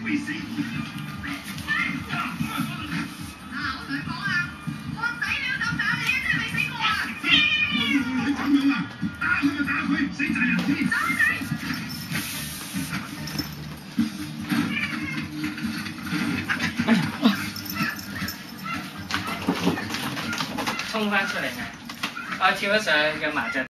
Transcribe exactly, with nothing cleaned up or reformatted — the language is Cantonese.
會死。 嗱，我同你講啊，我仔你都咁打你，真係未死過啊！ 你咁樣啊？打佢就打佢，死仔人添。 走你！ 衝翻出嚟嘅，我跳咗上去嘅麻雀